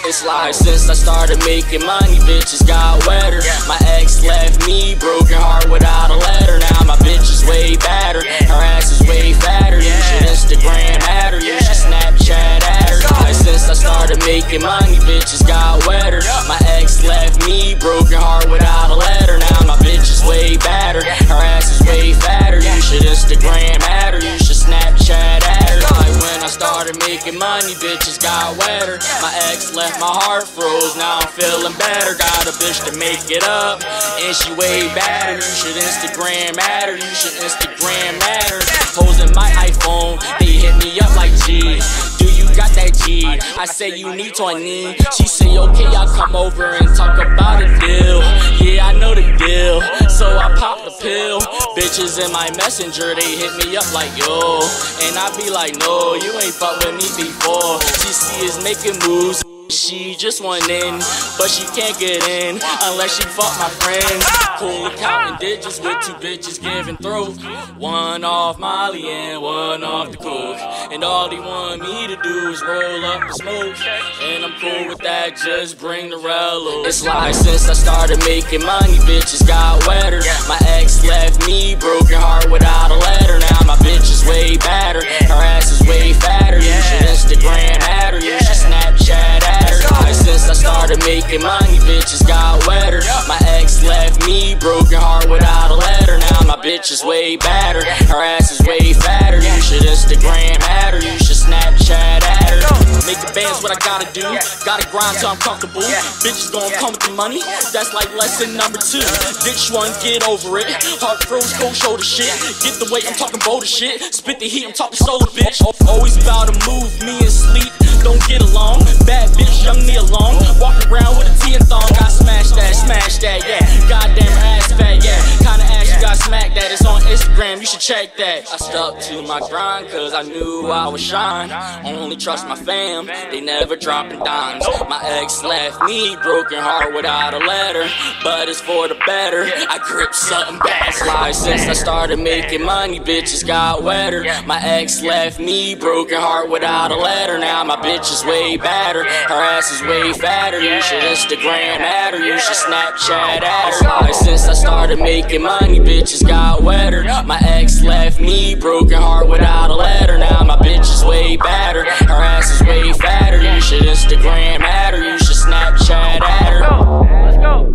It's like since I started making money, bitches got wetter. My ex left me broken heart without a letter. Now my bitch is way better, her ass is way fatter. You should Instagram at her, you should Snapchat at her. Like since I started making money, bitches got wetter. My ex left me broken heart without a letter. Now my bitch is way better, her ass is way fatter. You should Instagram at her, you should Snapchat at her. Like when I started making money, bitches got wetter. My ex left, my heart froze, now I'm feeling better. Got a bitch to make it up, and she way better. You should Instagram at her, you should Instagram at her. Hoes in my iPhone, they hit me up like, G, do you got that G? I say you need to, I need. She say okay, I'll come over and talk about a deal. Yeah, I know the deal, so I pop the pill. Bitches in my messenger, they hit me up like, yo, and I be like, no, you ain't fuck with me before. She see us making moves, she just went in, but she can't get in unless she fuck my friends. Cool counting digits with two bitches giving throat. One off Molly and one off the coke. And all they want me to do is roll up the smoke. And I'm cool with that, just bring the rello. It's like since I started making money, bitches got wetter. My ex left me broken heart without a letter. Now my bitch is way better, her ass is way fatter. You should Instagram at her, you should Snapchat at her. Like since I started making money, bitches got wetter. My ex left me broken heart without a letter. Now my bitch is way better, her ass is way fatter. You should Instagram at her, you should Snapchat at her. Make the bands what I gotta do, gotta grind till I'm comfortable. Bitches gon' come with the money, that's like lesson number 2. Bitch one, get over it. Heart froze, cold shoulder shit. Get the weight, I'm talking boulder shit. Spit the heat, I'm talking solar, bitch. Always about to move, me and sleep don't get along. Bad bitch, young me along. Walk around with a T and thong. I smash that, yeah. Goddamn ass fat, yeah. Kinda ass you got smacked that. It's on Instagram, you should check that. I stuck to my grind cause I knew I would shine. Only trust my fam, they never dropping dimes. My ex left me broken heart without a letter, but it's for the better. I grip something bad. Like since I started making money, bitches got wetter. My ex left me broken heart without a letter. Now my bitch is way better, her ass is way fatter. You should Instagram at her, you should Snapchat at her. Like since I started making money, bitches got wetter. My ex left me broken heart without a letter. Now my bitch is way better, her ass is way fatter. You should Instagram at her, you should Snapchat at her. Let's go.